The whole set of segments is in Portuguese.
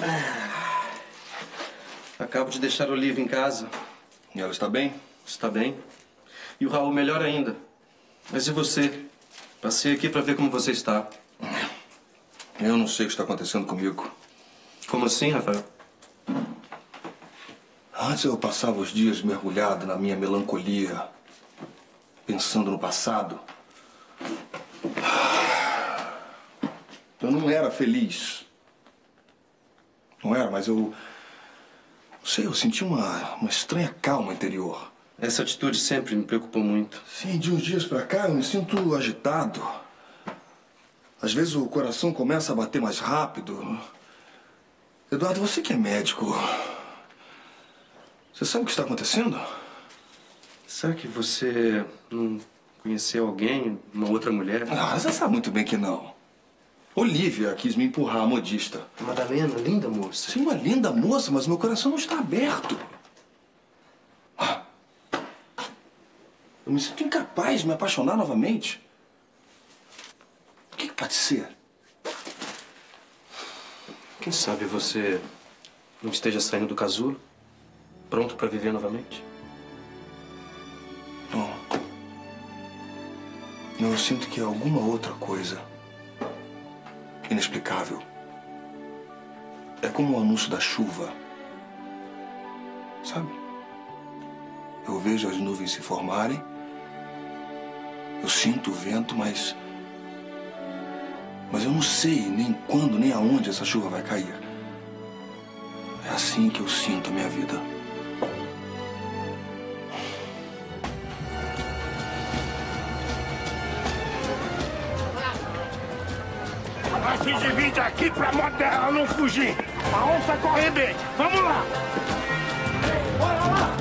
Acabo de deixar a Olivia em casa. E ela está bem? Está bem. E o Raul melhor ainda. Mas e você? Passei aqui para ver como você está. Eu não sei o que está acontecendo comigo. Como assim, Rafael? Antes eu passava os dias mergulhado na minha melancolia, pensando no passado. Eu não era feliz. Não era, mas eu... Não sei, eu senti uma estranha calma interior. Essa atitude sempre me preocupou muito. Sim, de uns dias pra cá eu me sinto agitado. Às vezes o coração começa a bater mais rápido. Eduardo, você que é médico, você sabe o que está acontecendo? Será que você não conheceu alguém, uma outra mulher? Ah, você sabe muito bem que não. Olivia quis me empurrar, a modista. Madalena, linda moça. Sim, uma linda moça, mas meu coração não está aberto. Eu me sinto incapaz de me apaixonar novamente. O que pode ser? Quem sabe você não esteja saindo do casulo? Pronto para viver novamente? Não, eu sinto que é alguma outra coisa. Inexplicável. É como o anúncio da chuva. Sabe? Eu vejo as nuvens se formarem. Eu sinto o vento, mas eu não sei nem quando, nem aonde essa chuva vai cair. É assim que eu sinto a minha vida. Nós se divide aqui pra moto dela não fugir. A onça corre bem. Vamos lá. Bora lá.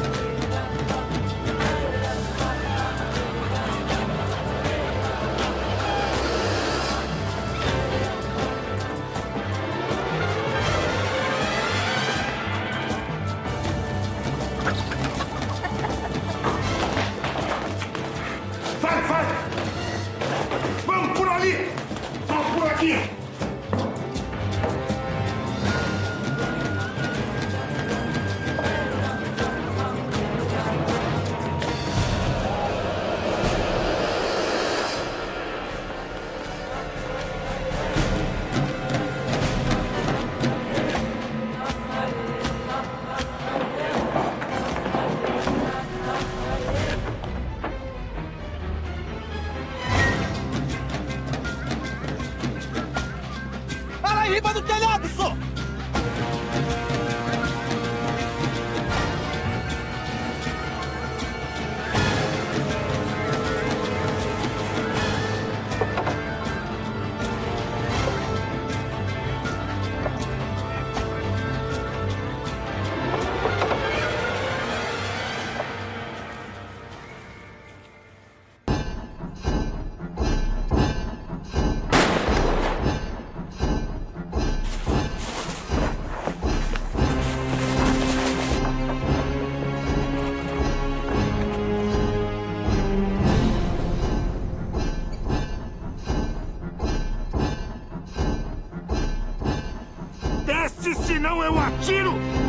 Vai. Vamos por ali. Vamos por aqui. Para em riba do telhado, só! Desce, senão eu atiro!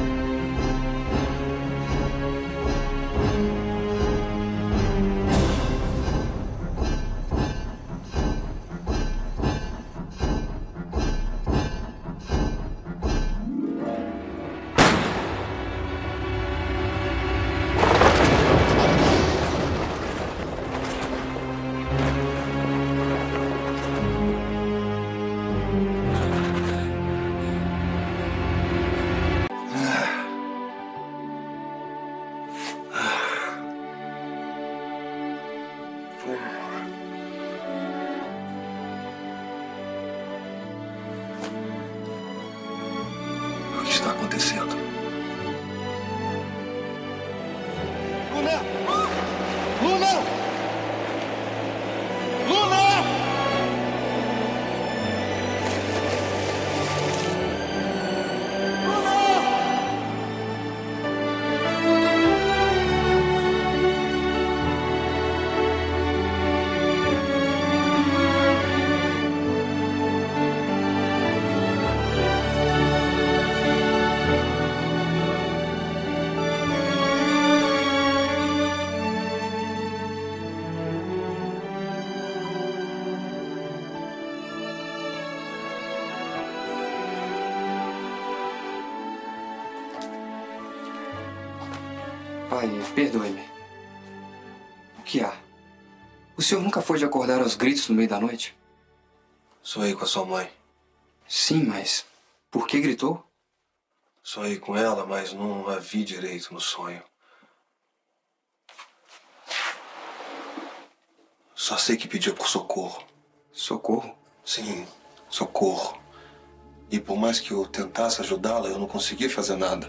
O que está acontecendo? Luna! Luna! Luna! Pai, perdoe-me. O que há? O senhor nunca foi de acordar aos gritos no meio da noite? Sonhei com a sua mãe. Sim, mas por que gritou? Sonhei com ela, mas não a vi direito no sonho. Só sei que pedia por socorro. Socorro? Sim, socorro. E por mais que eu tentasse ajudá-la, eu não conseguia fazer nada.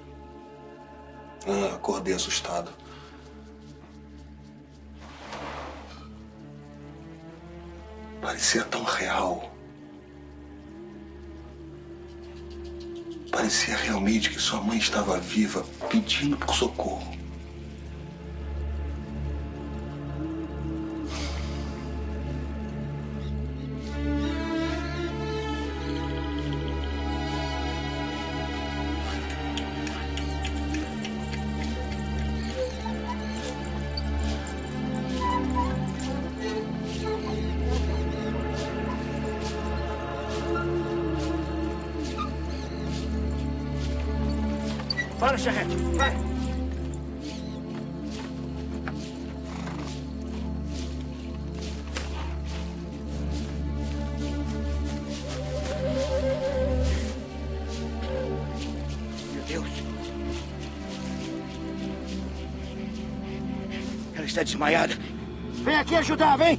Acordei assustado. Parecia tão real. Parecia realmente que sua mãe estava viva, pedindo por socorro. Para, Charrete, vai! Meu Deus! Ela está desmaiada. Vem aqui ajudar, vem!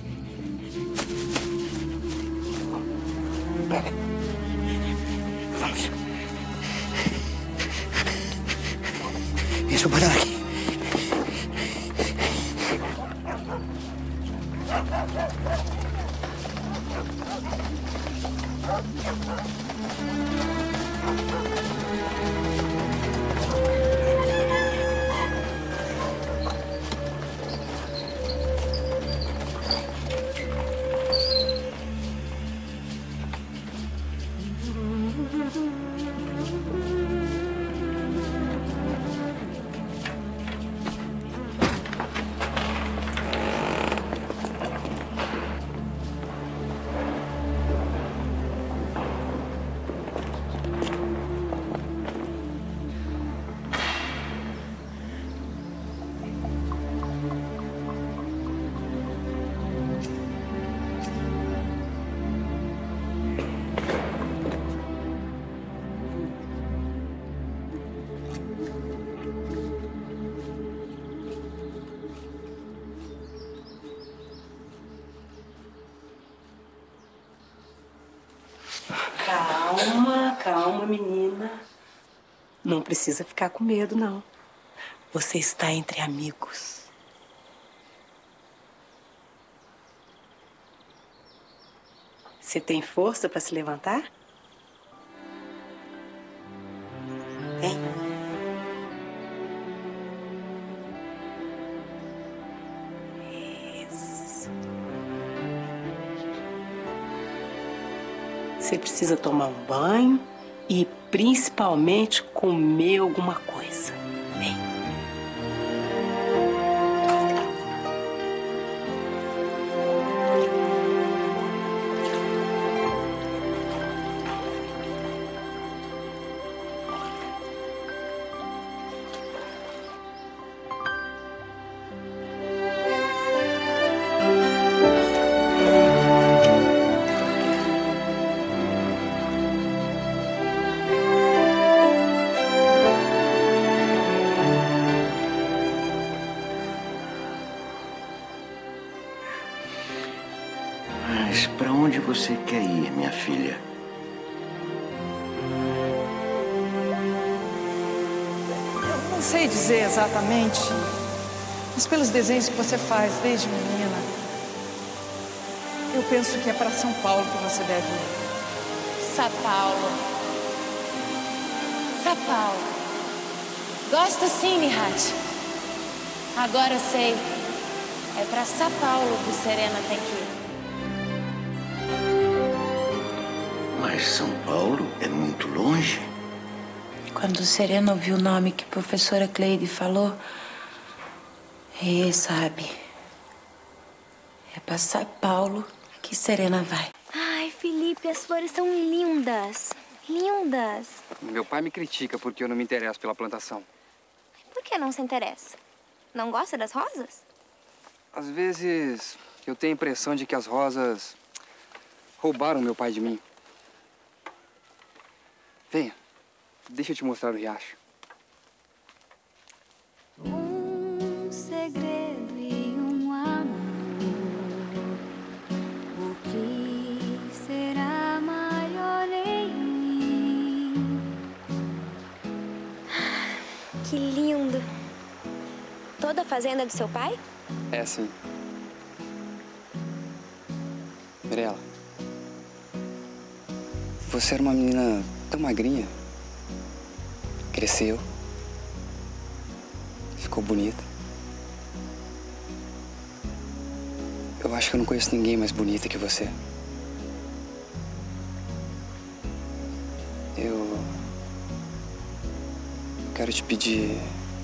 Pega. Vamos. Deixa eu parar aqui. Calma, calma, menina. Não precisa ficar com medo, não. Você está entre amigos. Você tem força para se levantar? Vem. Isso. Você precisa tomar um banho e, principalmente, comer alguma coisa. Vem. Mas para onde você quer ir, minha filha? Eu não sei dizer exatamente, mas pelos desenhos que você faz desde menina, eu penso que é para São Paulo que você deve ir. São Paulo. São Paulo. Gosto sim, Nihat. Agora eu sei. É para São Paulo que Serena tem que ir. Mas São Paulo é muito longe. Quando Serena ouviu o nome que a professora Cleide falou, sabe, é para São Paulo que Serena vai. Ai, Felipe, as flores são lindas. Lindas. Meu pai me critica porque eu não me interesso pela plantação. Por que não se interessa? Não gosta das rosas? Às vezes, eu tenho a impressão de que as rosas roubaram meu pai de mim. Venha, deixa eu te mostrar o riacho. Um segredo e um amor. O que será maior em mim? Que lindo! Toda a fazenda é do seu pai? É, sim. Mirella, você era uma menina tão magrinha. Cresceu. Ficou bonita. Eu acho que eu não conheço ninguém mais bonita que você. Eu quero te pedir...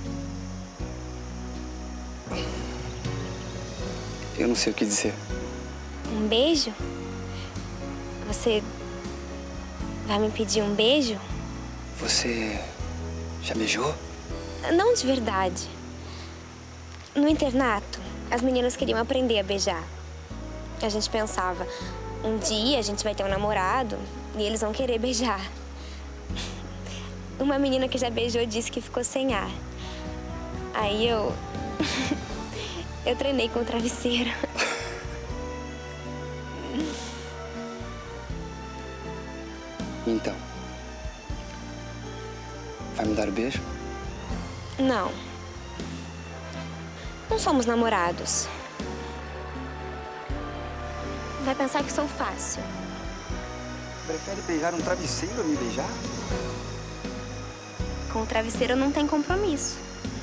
Eu não sei o que dizer. Um beijo? Você vai me pedir um beijo? Você já beijou? Não de verdade. No internato, as meninas queriam aprender a beijar. A gente pensava, um dia a gente vai ter um namorado e eles vão querer beijar. Uma menina que já beijou disse que ficou sem ar. Aí eu treinei com o travesseiro. Então, vai me dar o beijo? Não. Não somos namorados. Vai pensar que sou fácil. Prefere beijar um travesseiro a me beijar? Com o travesseiro não tem compromisso.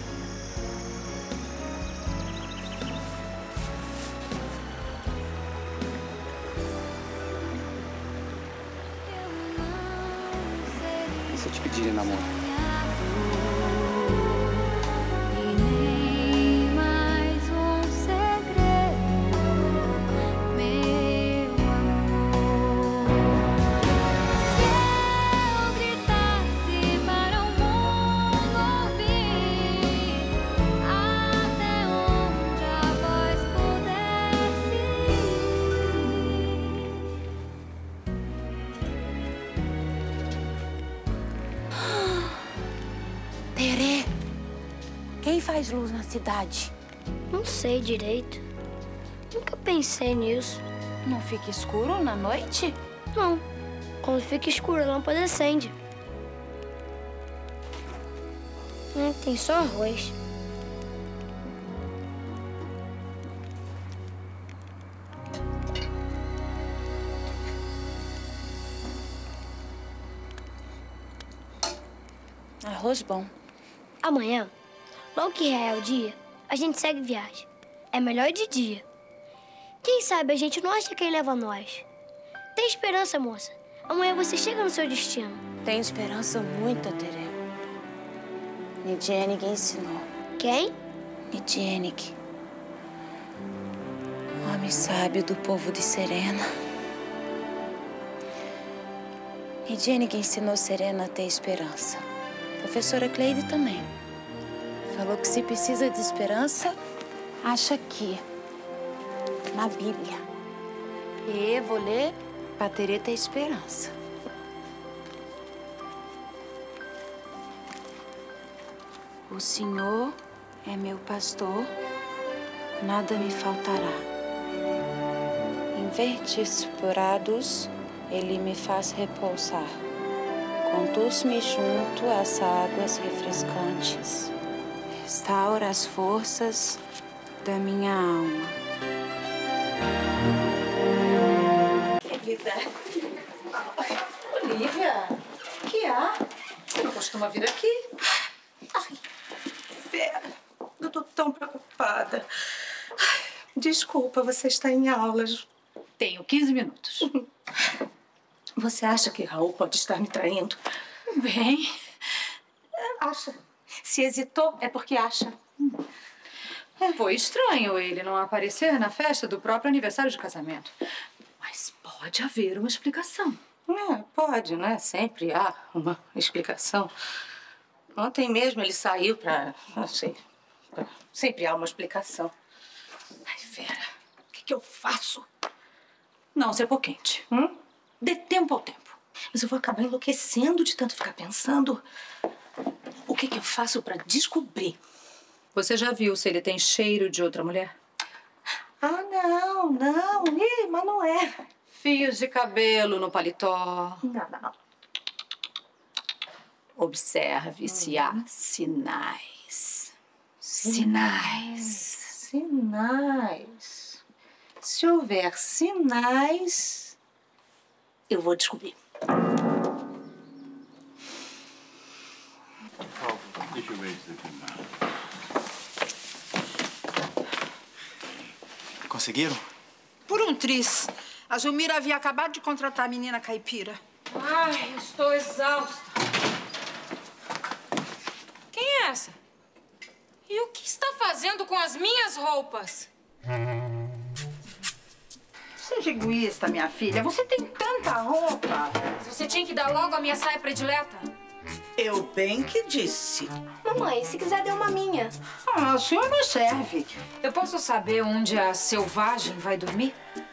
E se eu te pedir em namoro? Terê, quem faz luz na cidade? Não sei direito. Nunca pensei nisso. Não fica escuro na noite? Não. Quando fica escuro, a lâmpada acende. Tem só arroz. Arroz bom. Amanhã, logo que é o dia, a gente segue viagem. É melhor de dia. Quem sabe a gente não acha quem leva nós. Tem esperança, moça. Amanhã você chega no seu destino. Tenho esperança muita, Terê. Nijenik ensinou. Quem? Nijenik. Homem sábio do povo de Serena. Nijenik ensinou Serena a ter esperança. Professora Cleide também. Falou que se precisa de esperança, acha aqui, na Bíblia. E vou ler para Terê ter esperança. O Senhor é meu pastor, nada me faltará. Em verdes prados, Ele me faz repousar. Conduz-me junto às águas refrescantes. Restaura as forças da minha alma. Querida. Olivia, o que há? Você não costuma vir aqui? Ai, Vera, eu tô tão preocupada. Ai, desculpa, você está em aulas. Tenho 15 minutos. Você acha que Raul pode estar me traindo? Bem... Acha. Se hesitou, é porque acha. Foi estranho ele não aparecer na festa do próprio aniversário de casamento. Mas pode haver uma explicação. Pode, né? Sempre há uma explicação. Ontem mesmo ele saiu pra, não sei, sempre há uma explicação. Ai, Vera, o que eu faço? Não, você é pô quente. Dê tempo ao tempo. Mas eu vou acabar enlouquecendo de tanto ficar pensando. O que eu faço pra descobrir? Você já viu se ele tem cheiro de outra mulher? Ah, não. Ih, mas não é. Fios de cabelo no paletó. Não. Observe se há sinais. Sinais. Se houver sinais, eu vou descobrir. Deixa eu ver isso aqui. Conseguiram? Por um triz. A Jumira havia acabado de contratar a menina caipira. Ai, eu estou exausta. Quem é essa? E o que está fazendo com as minhas roupas? Seja egoísta, minha filha. Você tem tanta roupa. Você tinha que dar logo a minha saia predileta. Eu bem que disse. Mamãe, se quiser, dê uma minha. Ah, a senhora não serve. Eu posso saber onde a selvagem vai dormir?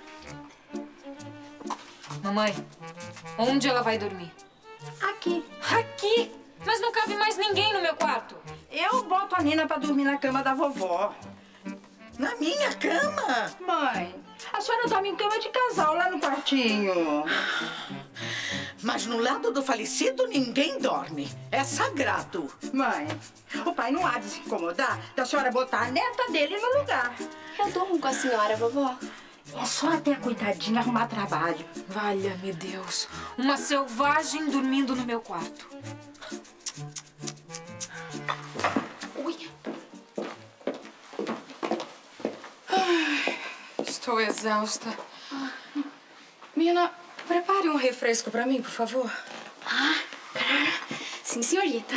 Mamãe, onde ela vai dormir? Aqui. Aqui? Mas não cabe mais ninguém no meu quarto. Eu boto a Nina pra dormir na cama da vovó. Na minha cama? Mãe, a senhora dorme em cama de casal lá no quartinho. Mas no lado do falecido ninguém dorme. É sagrado. Mãe, o pai não há de se incomodar da senhora botar a neta dele no lugar. Eu durmo com a senhora, vovó. É só até a coitadinha arrumar trabalho. Valha-me Deus. Uma selvagem dormindo no meu quarto. Ui. Ai, estou exausta. Mina, prepare um refresco pra mim, por favor. Sim, senhorita.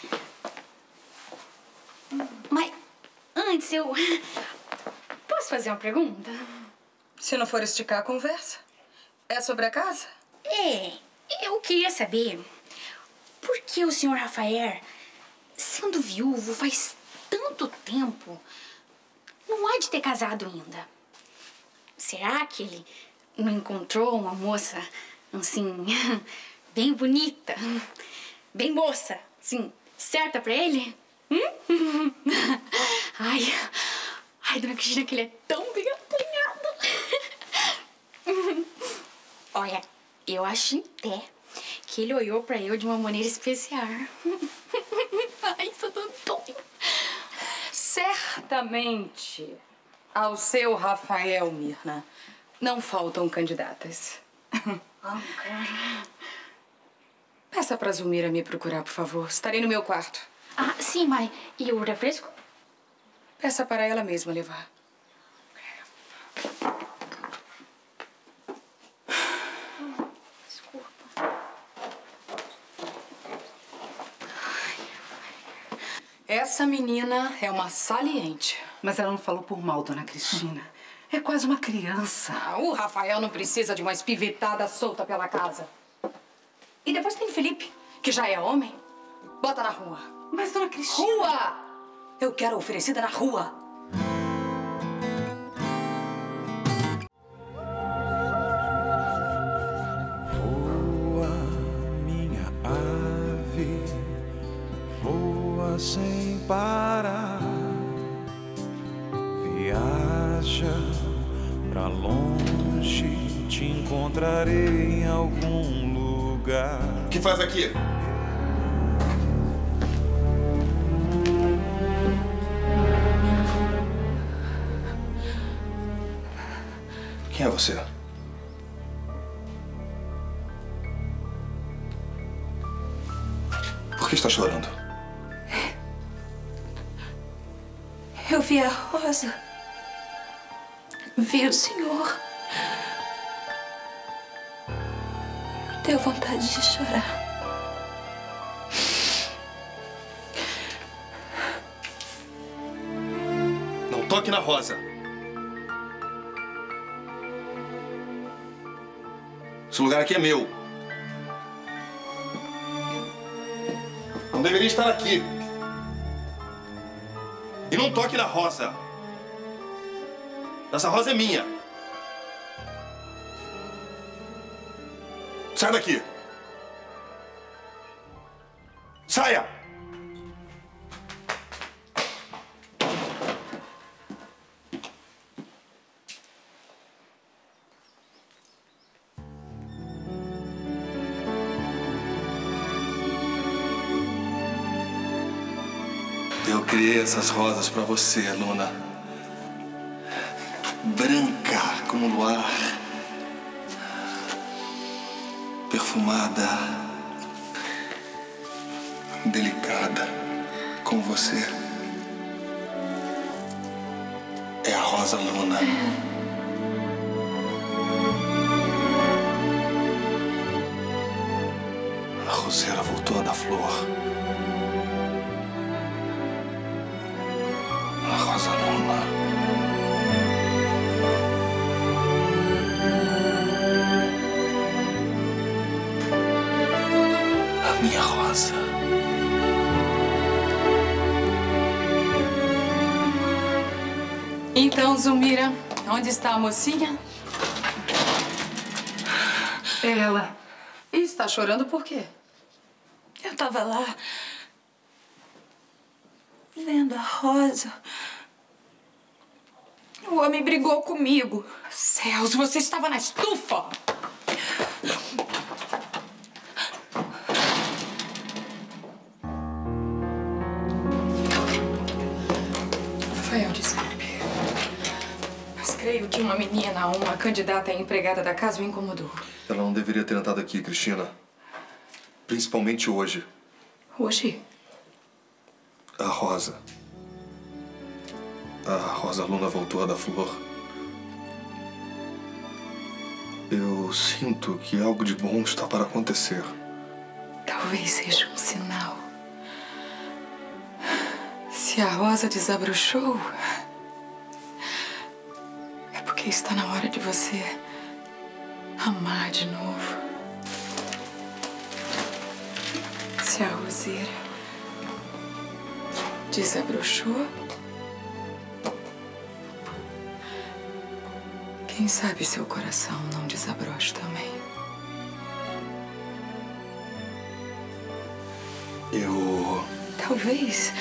Mas antes eu... Posso fazer uma pergunta? Se não for esticar a conversa. É sobre a casa? Eu queria saber por que o senhor Rafael, sendo viúvo faz tanto tempo, não há de ter casado ainda. Será que ele não encontrou uma moça, assim, bem bonita, bem moça, assim, certa pra ele? Ai, dona Cristina, que ele é tão bem apanhado. Olha, eu acho até que ele olhou pra eu de uma maneira especial. Ai, estou tão doido. Certamente, ao seu Rafael, Mirna, não faltam candidatas. Peça pra Zulmira me procurar, por favor. Estarei no meu quarto. Ah, sim, mãe. E o refresco? Peça para ela mesma levar. Essa menina é uma saliente. Mas ela não falou por mal, dona Cristina. É quase uma criança. O Rafael não precisa de uma espivetada solta pela casa. E depois tem Felipe, que já é homem. Bota na rua. Mas, dona Cristina... Rua! Eu quero a oferecida na rua. Voa, minha ave, voa sem parar. Viaja pra longe, te encontrarei em algum lugar. O que faz aqui? Quem é você? Por que está chorando? Eu vi a Rosa. Vi o senhor. Deu vontade de chorar. Não toque na Rosa. Esse lugar aqui é meu. Não deveria estar aqui. E não toque na rosa. Essa rosa é minha. Sai daqui. Saia! Eu criei essas rosas pra você, Luna. Branca como o luar. Perfumada. Delicada como você. É a Rosa Luna. A roseira voltou da flor. A Rosa Luna. A minha rosa. Então, Zulmira, onde está a mocinha? Ela. E está chorando por quê? Eu tava lá, vendo a Rosa. O homem brigou comigo. Céus, você estava na estufa! Rafael, desculpe. Mas creio que uma menina, uma candidata a empregada da casa, o incomodou. Ela não deveria ter entrado aqui, Cristina. Principalmente hoje. Hoje? A Rosa. A Rosa Luna voltou a dar flor. Eu sinto que algo de bom está para acontecer. Talvez seja um sinal. Se a Rosa desabrochou, é porque está na hora de você amar de novo. Se a roseira desabrochou, quem sabe seu coração não desabrocha também. Talvez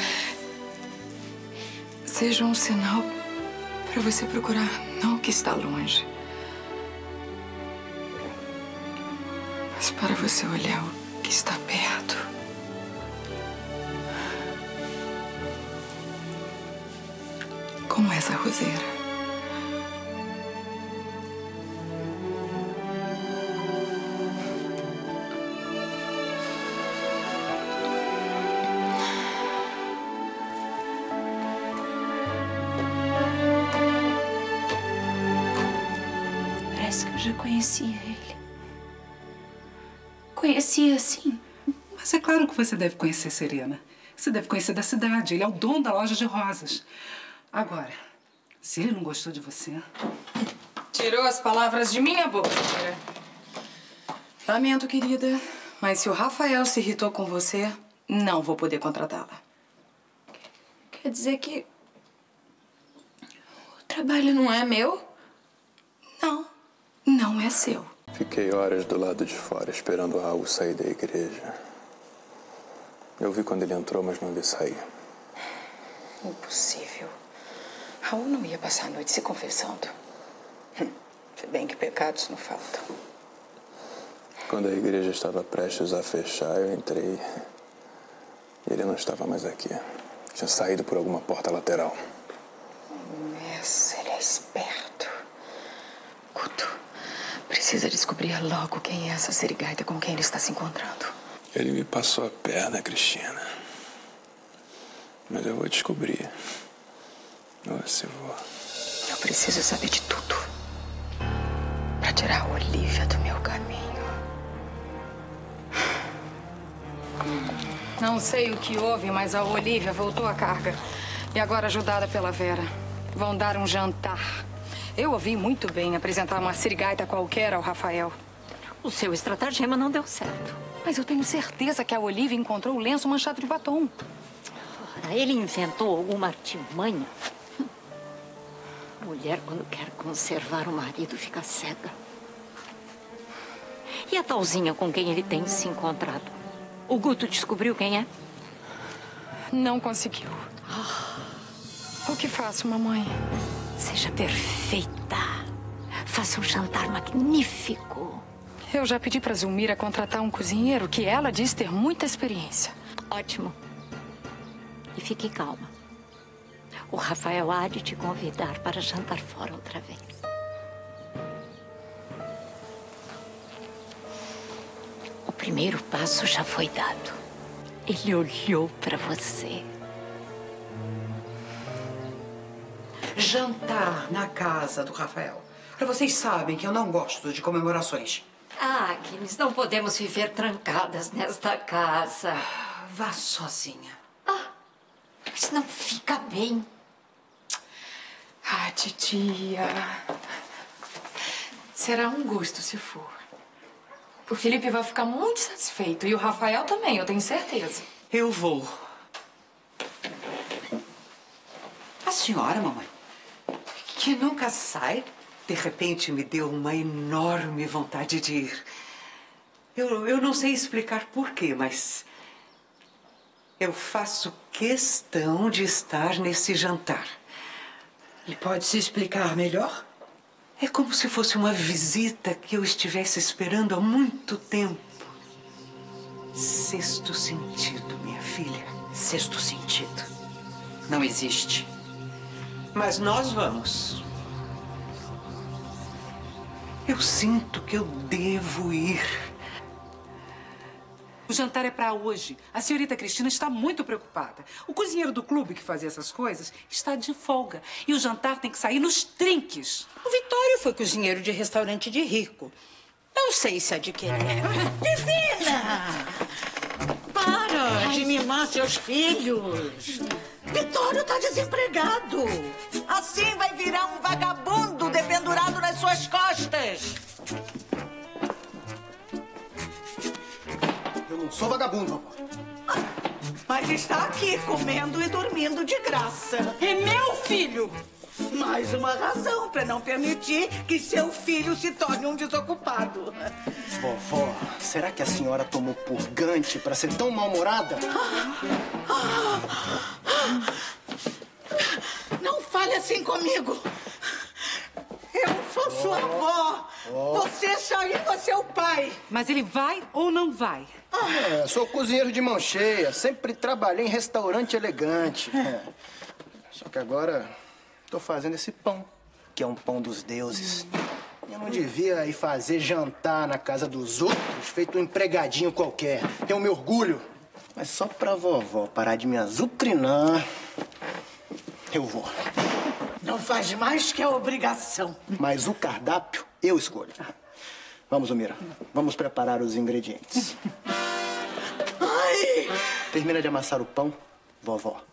seja um sinal para você procurar não o que está longe, mas para você olhar o que está perto. Como essa roseira. Parece que eu já conhecia ele. Conhecia, sim. Mas é claro que você deve conhecer Serena. Você deve conhecer da cidade. Ele é o dono da loja de rosas. Agora, se ele não gostou de você... Tirou as palavras de minha boca, Vera. Lamento, querida, mas se o Rafael se irritou com você, não vou poder contratá-la. Quer dizer que o trabalho não é meu? Não, não é seu. Fiquei horas do lado de fora esperando o Raul sair da igreja. Eu vi quando ele entrou, mas não vi sair. Impossível. Raul não ia passar a noite se confessando. Se bem que pecados não faltam. Quando a igreja estava prestes a fechar, eu entrei. E ele não estava mais aqui. Tinha saído por alguma porta lateral. Mas ele é esperto. Guto, precisa descobrir logo quem é essa serigaita com quem ele está se encontrando. Ele me passou a perna, Cristina. Mas eu vou descobrir. Nossa, eu vou. Eu preciso saber de tudo. Pra tirar a Olivia do meu caminho. Não sei o que houve, mas a Olivia voltou à carga. E agora, ajudada pela Vera, vão dar um jantar. Eu ouvi muito bem apresentar uma sirigaita qualquer ao Rafael. O seu estratagema não deu certo. Mas eu tenho certeza que a Olivia encontrou o lenço manchado de batom. Ora, ele inventou alguma artimanha. Mulher, quando quer conservar o marido, fica cega. E a talzinha com quem ele tem se encontrado? O Guto descobriu quem é? Não conseguiu. O que faço, mamãe? Seja perfeita. Faça um jantar magnífico. Eu já pedi pra Zulmira contratar um cozinheiro que ela diz ter muita experiência. Ótimo. E fique calma. O Rafael há de te convidar para jantar fora outra vez. O primeiro passo já foi dado. Ele olhou para você. Jantar na casa do Rafael. Vocês sabem que eu não gosto de comemorações. Ah, Agnes, não podemos viver trancadas nesta casa. Vá sozinha. Mas não fica bem. Ah, titia. Será um gosto se for. O Felipe vai ficar muito satisfeito. E o Rafael também, eu tenho certeza. Eu vou. A senhora, mamãe, que nunca sai, de repente me deu uma enorme vontade de ir. Eu não sei explicar por quê, mas eu faço questão de estar nesse jantar. E pode se explicar melhor? É como se fosse uma visita que eu estivesse esperando há muito tempo. Sexto sentido, minha filha. Sexto sentido. Não existe. Mas nós vamos. Eu sinto que eu devo ir. O jantar é para hoje. A senhorita Cristina está muito preocupada. O cozinheiro do clube que fazia essas coisas está de folga. E o jantar tem que sair nos trinques. O Vitório foi cozinheiro de restaurante de rico. Não sei se é de quem é. Divina! Para de mimar seus filhos. Vitório tá desempregado. Assim vai virar um vagabundo dependurado nas suas costas. Eu não sou vagabundo, vovó. Mas está aqui comendo e dormindo de graça. É meu filho. Mais uma razão para não permitir que seu filho se torne um desocupado. Vovó, será que a senhora tomou purgante para ser tão mal-humorada? Não fale assim comigo. Eu sou sua avó. Você só é seu pai. Mas ele vai ou não vai? Sou cozinheiro de mão cheia. Sempre trabalhei em restaurante elegante. Só que agora tô fazendo esse pão, que é um pão dos deuses. Eu não devia ir fazer jantar na casa dos outros, feito um empregadinho qualquer. Tenho meu orgulho. Mas só pra vovó parar de me azucrinar, eu vou. Não faz mais que a obrigação. Mas o cardápio eu escolho. Vamos, Zulmira. Vamos preparar os ingredientes. Ai! Termina de amassar o pão, vovó.